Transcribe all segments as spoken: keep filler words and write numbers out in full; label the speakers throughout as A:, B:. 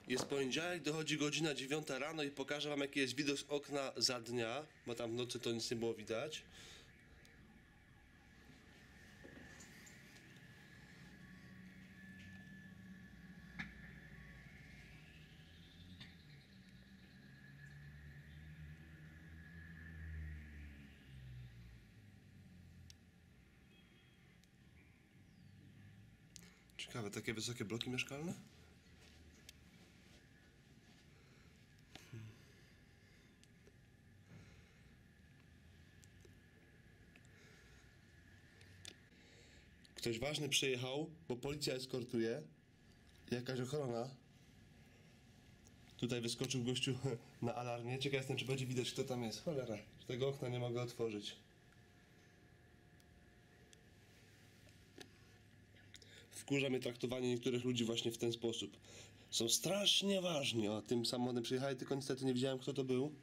A: Jest poniedziałek, dochodzi godzina dziewiąta rano i pokażę wam, jaki jest widok z okna za dnia, bo tam w nocy to nic nie było widać. Ciekawe, takie wysokie bloki mieszkalne? Hmm. Ktoś ważny przyjechał, bo policja eskortuje. Jakaś ochrona. Tutaj wyskoczył gościu na alarmie. Ciekaw jestem, czy będzie widać, kto tam jest. Cholera, tego okna nie mogę otworzyć. Wkurza mnie traktowanie niektórych ludzi właśnie w ten sposób. Są strasznie ważni. O, tym samochodem przyjechali, tylko niestety nie widziałem, kto to był.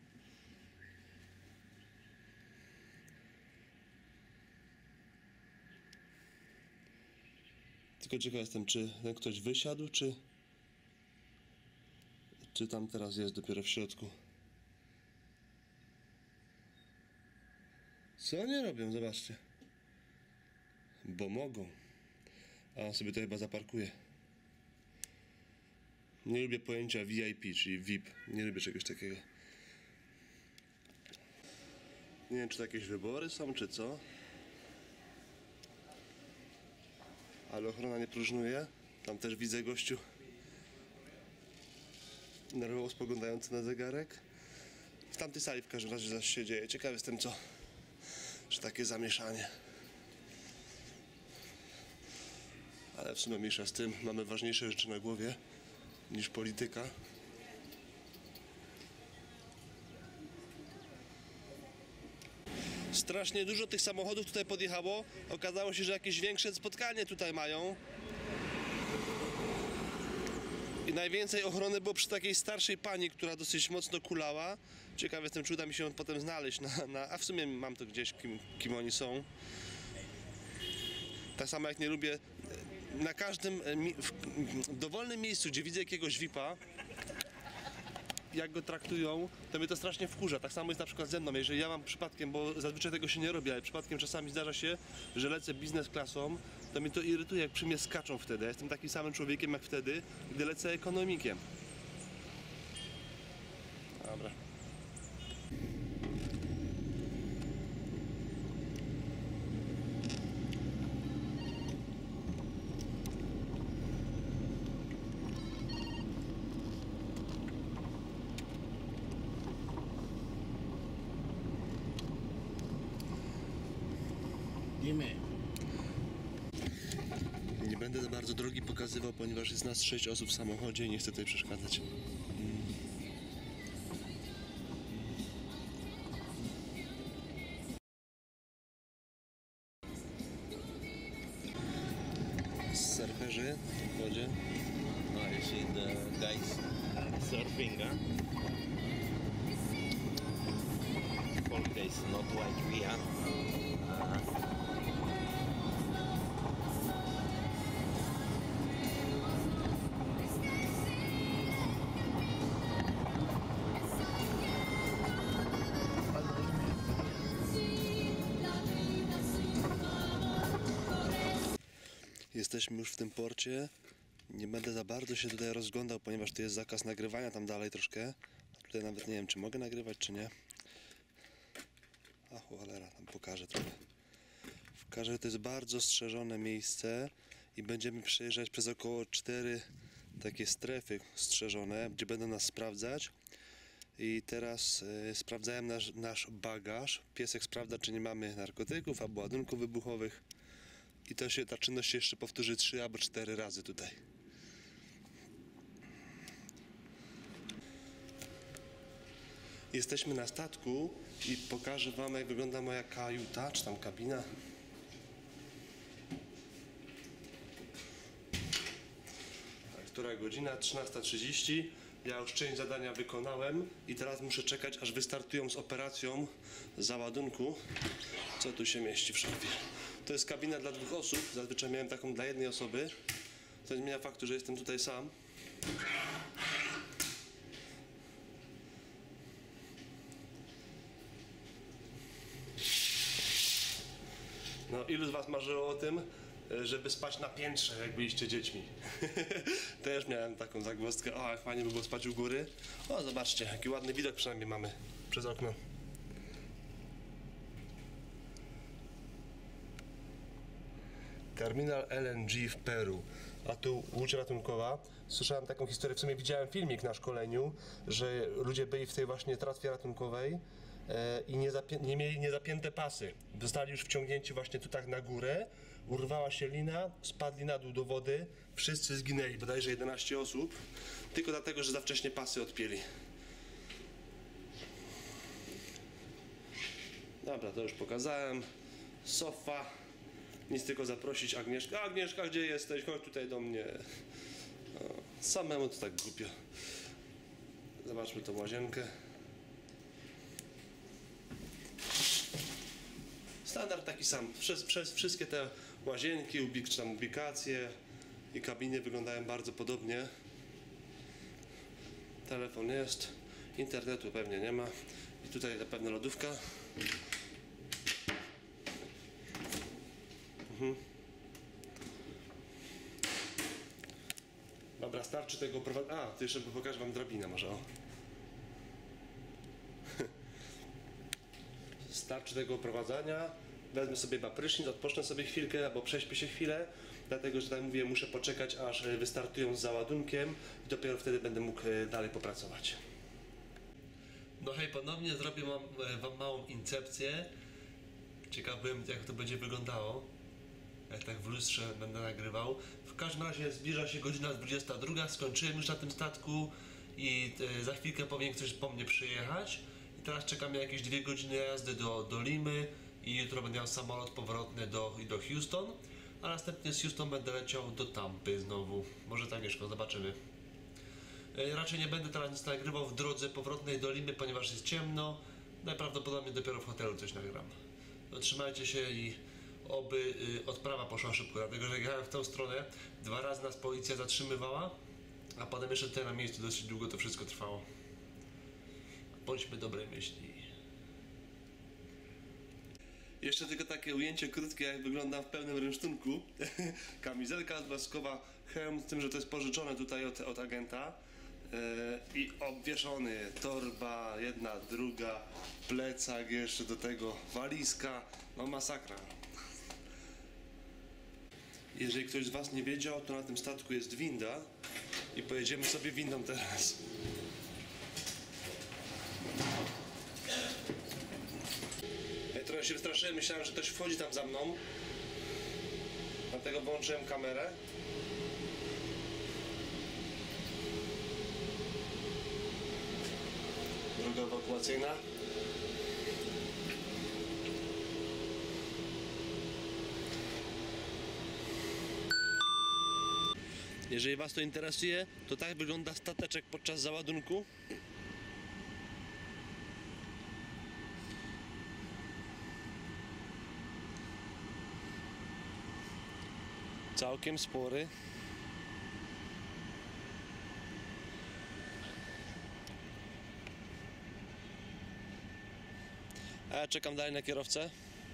A: Tylko ciekaw jestem, czy ktoś wysiadł, czy... Czy tam teraz jest dopiero w środku. Co oni robią? Zobaczcie. Bo mogą. A on sobie to chyba zaparkuje. Nie lubię pojęcia V I P, czyli V I P. Nie lubię czegoś takiego. Nie wiem, czy to jakieś wybory są, czy co. Ale ochrona nie próżnuje. Tam też widzę gościu nerwowo spoglądający na zegarek. W tamtej sali w każdym razie zaś się dzieje. Ciekaw jestem, co, że takie zamieszanie. Ale w sumie mniejsza z tym, mamy ważniejsze rzeczy na głowie niż polityka. Strasznie dużo tych samochodów tutaj podjechało. Okazało się, że jakieś większe spotkanie tutaj mają. I najwięcej ochrony było przy takiej starszej pani, która dosyć mocno kulała. Ciekaw jestem, czy uda mi się potem znaleźć na, na... A w sumie mam to gdzieś, kim, kim oni są. Tak samo jak nie lubię na każdym w dowolnym miejscu, gdzie widzę jakiegoś V I P-a, jak go traktują, to mnie to strasznie wkurza. Tak samo jest na przykład ze mną, jeżeli ja mam przypadkiem, bo zazwyczaj tego się nie robi, ale przypadkiem czasami zdarza się, że lecę biznes klasą, to mnie to irytuje, jak przy mnie skaczą wtedy. Ja jestem takim samym człowiekiem jak wtedy, gdy lecę ekonomikiem. Dobra. Nie będę za bardzo drogi pokazywał, ponieważ jest nas sześć osób w samochodzie i nie chcę tutaj przeszkadzać. Surferzy w wodzie.
B: No, you see the guys surfing, huh? All days, not like we are. Uh,
A: Jesteśmy już w tym porcie. Nie będę za bardzo się tutaj rozglądał, ponieważ tu jest zakaz nagrywania tam dalej troszkę. A tutaj nawet nie wiem, czy mogę nagrywać, czy nie. Ach, cholera, tam pokażę trochę. W każdym razie to jest bardzo strzeżone miejsce i będziemy przejeżdżać przez około cztery takie strefy strzeżone, gdzie będą nas sprawdzać. I teraz y, sprawdzałem nasz, nasz bagaż. Piesek sprawdza, czy nie mamy narkotyków albo ładunków wybuchowych. I to się, ta czynność się jeszcze powtórzy trzy albo cztery razy tutaj. Jesteśmy na statku i pokażę wam, jak wygląda moja kajuta, czy tam kabina. Która godzina? trzynasta trzydzieści. Ja już część zadania wykonałem i teraz muszę czekać, aż wystartują z operacją załadunku. Co tu się mieści w szafie? To jest kabina dla dwóch osób. Zazwyczaj miałem taką dla jednej osoby. To nie zmienia faktu, że jestem tutaj sam. ilu z was marzyło o tym, żeby spać na piętrze, jak byliście dziećmi? Też miałem taką zagwozdkę, o jak fajnie by było spać u góry. O, zobaczcie, jaki ładny widok przynajmniej mamy przez okno. Terminal L N G w Peru, a tu łódź ratunkowa. Słyszałem taką historię, w sumie widziałem filmik na szkoleniu, że ludzie byli w tej właśnie tratwie ratunkowej e, i nie, zapię- nie mieli niezapięte pasy. Zostali już wciągnięci właśnie tu tak na górę, urwała się lina, spadli na dół do wody, wszyscy zginęli, bodajże jedenaście osób, tylko dlatego, że za wcześnie pasy odpięli. Dobra, to już pokazałem. Sofa. Nic, tylko zaprosić Agnieszkę. Agnieszka, gdzie jesteś? Chodź tutaj do mnie. O, samemu to tak głupio. Zobaczmy tą łazienkę. Standard taki sam. Przez, przez wszystkie te łazienki, ubik, czy tam ubikacje i kabiny wyglądają bardzo podobnie. Telefon jest. Internetu pewnie nie ma. I tutaj na pewno lodówka. Mhm. Dobra, starczy tego prowadzenia. A, to jeszcze pokażę wam drabinę może, o. Starczy tego oprowadzania. Wezmę sobie chyba prysznic, odpocznę sobie chwilkę, albo prześpię się chwilę, dlatego, że tak mówię, muszę poczekać, aż wystartują z załadunkiem i dopiero wtedy będę mógł dalej popracować. No hej, ponownie zrobię wam, wam małą incepcję. Ciekaw byłem, jak to będzie wyglądało, jak tak w lustrze będę nagrywał. W każdym razie zbliża się godzina dwudziesta druga, skończyłem już na tym statku i e, za chwilkę powinien ktoś po mnie przyjechać. I teraz czekamy jakieś dwie godziny jazdy do, do Limy i jutro będę miał samolot powrotny do, do Houston, a następnie z Houston będę leciał do Tampy znowu. Może tak, Agnieszko, zobaczymy. E, raczej nie będę teraz nic nagrywał w drodze powrotnej do Limy, ponieważ jest ciemno. Najprawdopodobniej dopiero w hotelu coś nagram. No, trzymajcie się i oby y, odprawa poszła szybko, dlatego że jak jechałem w tą stronę, dwa razy nas policja zatrzymywała, a potem jeszcze tutaj na miejscu dosyć długo to wszystko trwało. Bądźmy dobrej myśli. Jeszcze tylko takie ujęcie krótkie, jak wyglądam w pełnym rynsztunku. Kamizelka odblaskowa, hełm, z tym, że to jest pożyczone tutaj od, od agenta. Yy, I obwieszony, torba, jedna, druga, plecak, jeszcze do tego walizka, no masakra. Jeżeli ktoś z was nie wiedział, to na tym statku jest winda i pojedziemy sobie windą teraz. Ja trochę się wystraszyłem, myślałem, że ktoś wchodzi tam za mną, dlatego włączyłem kamerę. Droga ewakuacyjna. Jeżeli was to interesuje, to tak wygląda stateczek podczas załadunku. Całkiem spory. A ja czekam dalej na kierowcę.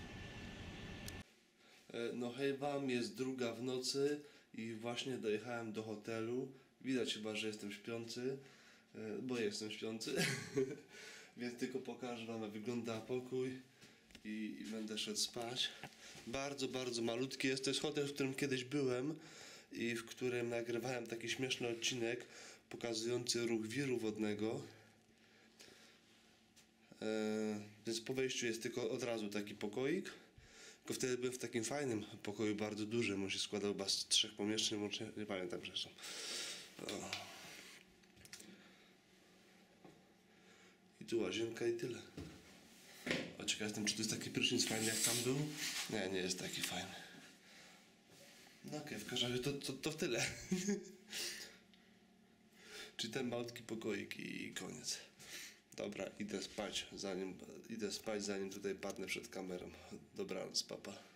A: No hej wam, jest druga w nocy i właśnie dojechałem do hotelu. Widać chyba, że jestem śpiący, bo jestem śpiący. Więc tylko pokażę wam, jak wygląda pokój i, i będę szedł spać. Bardzo, bardzo malutki jest. To jest hotel, w którym kiedyś byłem i w którym nagrywałem taki śmieszny odcinek pokazujący ruch wiru wodnego. Eee, więc po wejściu jest tylko od razu taki pokoik. Tylko wtedy byłem w takim fajnym pokoju, bardzo dużym. On się składał chyba z trzech pomieszczeń, łącznie, nie pamiętam zresztą. O. I tu łazienka i tyle. O, ciekaw jestem, czy to jest taki prysznic fajny jak tam był? Nie, nie jest taki fajny. No okej, okay, w każdym razie to, to, to w tyle. Czyli ten malutki pokoik i koniec. Dobra, idę spać, zanim, idę spać, zanim tutaj padnę przed kamerą. Dobranoc, papa.